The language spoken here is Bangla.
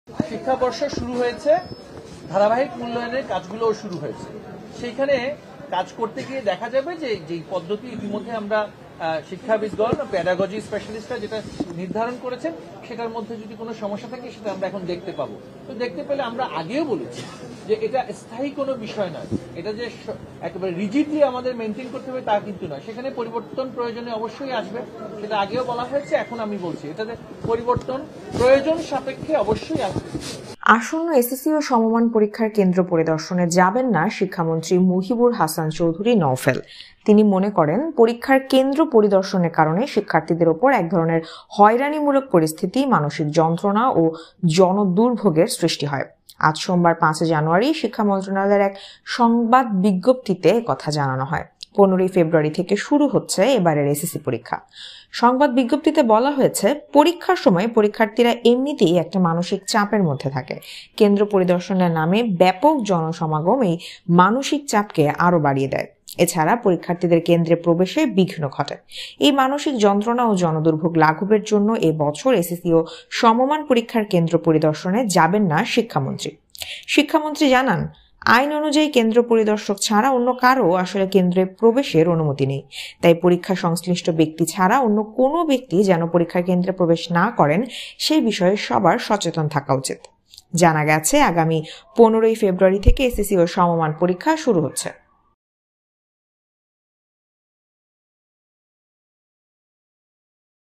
শিক্ষাবর্ষ শুরু হয়েছে, ধারাবাহিক মূল্যায়নের কাজগুলো শুরু হয়েছে। সেইখানে কাজ করতে গিয়ে দেখা যাবে যে যেই পদ্ধতি ইতিমধ্যে আমরা শিক্ষাবিদগণ, প্যাডাগজি স্পেশালিস্টরা যেটা নির্ধারণ করেছেন সেটার মধ্যে যদি কোনো সমস্যা থাকে সেটা আমরা এখন দেখতে পাবো। তো দেখতে পেলে আমরা আগেও বলেছি যে এটা স্থায়ী কোনো বিষয় নয়, এটা যে একেবারে রিজিডলি আমাদের মেনটেন করতে হবে তা কিন্তু নয়, সেখানে পরিবর্তন প্রয়োজনে অবশ্যই আসবে। সেটা আগেও বলা হয়েছে, এখন আমি বলছি এটাতে পরিবর্তন প্রয়োজন সাপেক্ষে অবশ্যই আসবে। আসন্ন এসএসসি ও সমমান পরীক্ষার কেন্দ্র পরিদর্শনে যাবেন না শিক্ষামন্ত্রী মুহিবুর হাসান চৌধুরী নওফেল। তিনি মনে করেন পরীক্ষার কেন্দ্র পরিদর্শনের কারণে শিক্ষার্থীদের ওপর এক ধরনের হয়রানিমূলক পরিস্থিতি, মানসিক যন্ত্রণা ও জনদুর্ভোগের সৃষ্টি হয়। আজ সোমবার 5 জানুয়ারি শিক্ষা মন্ত্রণালয়ের এক সংবাদ বিজ্ঞপ্তিতে কথা জানানো হয়। 15 ফেব্রুয়ারি থেকে শুরু হচ্ছে এবারের এসএসসি পরীক্ষা। সংবাদ বিজ্ঞপ্তিতে বলা হয়েছে, পরীক্ষার সময় পরীক্ষার্থীরা এমনিতেই একটা মানসিক চাপের মধ্যে থাকে। কেন্দ্র পরিদর্শনের নামে ব্যাপক জনসমাগম এই মানসিক চাপকে আরো বাড়িয়ে দেয়। এছাড়া পরীক্ষার্থীদের কেন্দ্রে প্রবেশে বিঘ্ন ঘটে। এই মানসিক যন্ত্রণা ও জনদুর্ভোগ লাঘবের জন্য এবছর এসএসসি ও সমমান পরীক্ষার কেন্দ্র পরিদর্শনে যাবেন না শিক্ষামন্ত্রী। শিক্ষামন্ত্রী জানান, আইন অনুযায়ী কেন্দ্র পরিদর্শক ছাড়া অন্য কারো আসলে কেন্দ্রে প্রবেশের অনুমতি নেই। তাই পরীক্ষা সংশ্লিষ্ট ব্যক্তি ছাড়া অন্য কোনো ব্যক্তি যেন পরীক্ষার কেন্দ্রে প্রবেশ না করেন সেই বিষয়ে সবার সচেতন থাকা উচিত। জানা গেছে, আগামী 15 ফেব্রুয়ারি থেকে এসএসসি ও সমমান পরীক্ষা শুরু হচ্ছে।